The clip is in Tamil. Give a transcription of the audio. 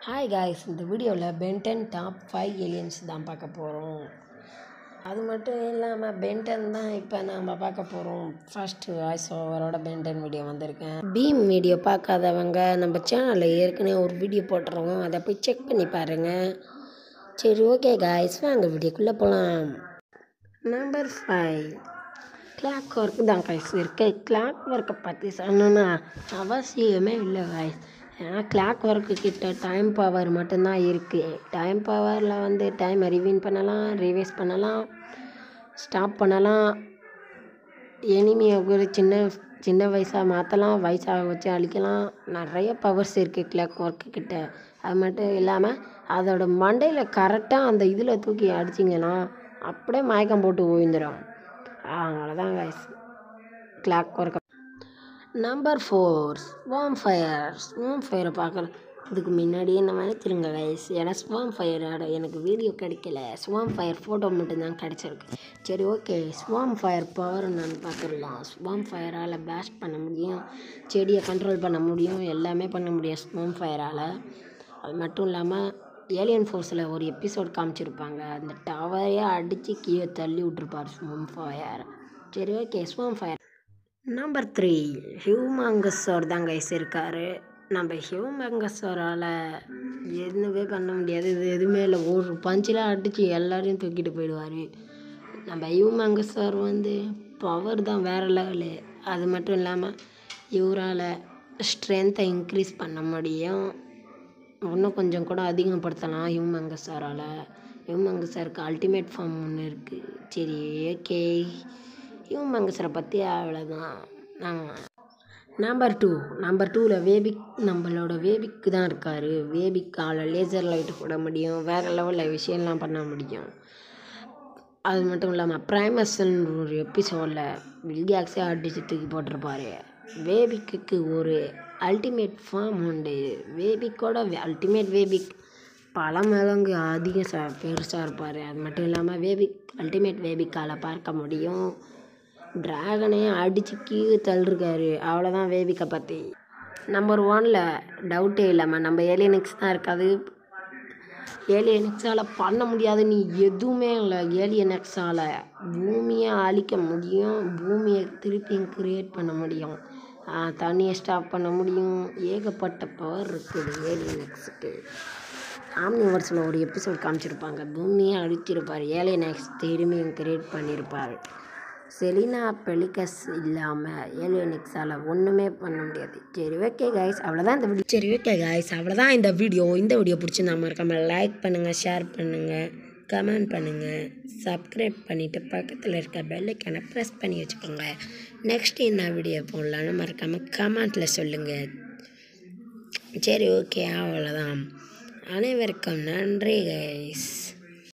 ஹாய் காய்ஸ், இந்த வீடியோவில் பென்டன் டாப் 5 ஏலியன்ஸ் தான் பார்க்க போகிறோம். அது மட்டும் இல்லாமல் பென்டன் தான் இப்போ நாம் பார்க்க போகிறோம். ஃபஸ்ட்டு வாய்ஸ் ஓவரோட பென்டன் வீடியோ வந்திருக்கேன். பீம் வீடியோ பார்க்காதவங்க நம்ம சேனலில் ஏற்கனவே ஒரு வீடியோ போட்டுருவோம், அதை போய் செக் பண்ணி பாருங்கள். சரி, ஓகே காய்ஸ், வாங்க வீடியோக்குள்ளே போகலாம். நம்பர் 5 கிளாக் ஒர்க் தான் காய்ஸ் இருக்குது. கிளாக் ஒர்க்கை பற்றி சொல்லணுன்னா அவசியமே இல்லை காய்ஸ். ஏன்னா கிளாக் ஒர்க்கு கிட்ட டைம் பவர் மட்டும்தான் இருக்குது. டைம் பவரில் டைமை ரிவைண்ட் பண்ணலாம், ரிவைஸ் பண்ணலாம், ஸ்டாப் பண்ணலாம், எனிமியை ஒரு சின்ன வயசாக மாற்றலாம், வயசாக வச்சு அழிக்கலாம். நிறைய பவர்ஸ் இருக்குது கிளாக் ஒர்க்கு கிட்ட. அது மட்டும் இல்லாமல் அதோட மண்டையில் கரெக்டாக அந்த இதில் தூக்கி அடிச்சிங்கன்னா அப்படியே மயக்கம் போட்டு ஓய்ந்துடும். அதனால தான் கைஸ் கிளாக் ஒர்க். நம்பர் 4 ஸ்வாம்ஃபயரை பார்க்குறதுக்கு முன்னாடியே நான் நினச்சிருங்க கைஸ். ஏன்னா ஸ்வாம்ஃபயரோட எனக்கு வீடியோ கிடைக்கல, ஸ்வாம்ஃபயர் ஃபோட்டோ மட்டும்தான் கிடச்சிருக்கு. சரி, ஓகே, ஸ்வாம்ஃபயர் பவர் நான் பார்த்துடலாம். ஸ்வாம்ஃபயரால் பிளாஸ்ட் பண்ண முடியும், செடியை கண்ட்ரோல் பண்ண முடியும், எல்லாமே பண்ண முடியும் ஸ்வாம்ஃபயரால். அது மட்டும் இல்லாமல் ஏலியன் ஃபோர்ஸில் ஒரு எபிசோட் காமிச்சிருப்பாங்க, அந்த டவரையே அடித்து கீழே தள்ளி விட்ருப்பார் ஸ்வாம்ஃபயர். சரி, ஓகே, ஸ்வாம்ஃபயர். நம்பர் 3 ஹியூமங்கஸோர் தான் கைஸ் இருக்கார். நம்ம ஹியூமங்கஸோரால் எதுவுமே பண்ண முடியாது. இது எதுவுமே இல்லை, ஒரு பஞ்சில் அடித்து எல்லோரையும் தூக்கிட்டு போயிடுவார். நம்ம ஹியூமங்கஸோர் பவர் தான் வேறு லெவலு. அது மட்டும் இல்லாமல் இவரால் ஸ்ட்ரென்த்தை இன்க்ரீஸ் பண்ண முடியும், இன்னும் கொஞ்சம் கூட அதிகப்படுத்தலாம் ஹியூமங்கஸோரால். ஹியூமங்கஸருக்கு அல்டிமேட் ஃபார்ம் ஒன்று இருக்குது. சரி, ஓகே, ஹியூமங்கஸரை பற்றி அவ்வளோதான். நம்பர் 2ல் வேபிக், நம்மளோட வேபிக்கு தான் இருக்கார். வேபிக்கால் லேசர் லைட்டு போட முடியும், வேறு லெவலில் விஷயம்லாம் பண்ண முடியும். அது மட்டும் இல்லாமல் ப்ரைமஸ்ன்னு ஒரு எபிசோடில் வில்கேக்ஸே அடித்து தூக்கி போட்டிருப்பார். வேபிக்கு ஒரு அல்டிமேட் ஃபார்ம் உண்டு. வேபிக்கோட அல்டிமேட் வேபிக் பல மடங்கு பெருசாக இருப்பார். அது மட்டும் இல்லாமல் அல்டிமேட் வேபிக்கால் பார்க்க முடியும். ட்ராகனே அடித்து கீழே தள்ளிருக்காரு. அவ்வளோதான் வேபிக்கை பற்றி. நம்பர் 1ல் டவுட்டே இல்லாமல் நம்ம ஏலியனிக்ஸ் தான் இருக்காது. ஏலியனிக்ஸால் பண்ண முடியாதுன்னு எதுவுமே இல்லை. ஏலியனிக்ஸால் பூமியை அழிக்க முடியும், பூமியை திருப்பி கிரியேட் பண்ண முடியும், தண்ணியை ஸ்டாப் பண்ண முடியும். ஏகப்பட்ட பவர் இருக்குது ஏலியனிக்ஸுக்கு. ஆம்னிவர்ஸில் ஒரு எபிசோட் காமிச்சிருப்பாங்க, பூமியை அழிச்சிருப்பார், ஏலியனிக்ஸ் திரும்பியும் கிரியேட் பண்ணியிருப்பார். செலினா பெலிகஸ் இல்லாமல் ஏலியனிக்ஸால் ஒன்றுமே பண்ண முடியாது. சரி, ஓகே கைஸ், அவ்வளோதான் இந்த வீடியோ. இந்த வீடியோ பிடிச்சிருந்தா மறக்காமல் லைக் பண்ணுங்கள், ஷேர் பண்ணுங்கள், கமெண்ட் பண்ணுங்கள், சப்ஸ்கிரைப் பண்ணிவிட்டு பக்கத்தில் இருக்க பெல் ஐக்கானை ப்ரெஸ் பண்ணி வச்சுக்கோங்க. நெக்ஸ்ட் என்ன வீடியோ போடலான்னு மறக்காமல் கமெண்ட்டில் சொல்லுங்கள். சரி, ஓகே, அவ்வளோதான். அனைவருக்கும் நன்றி கைஸ்.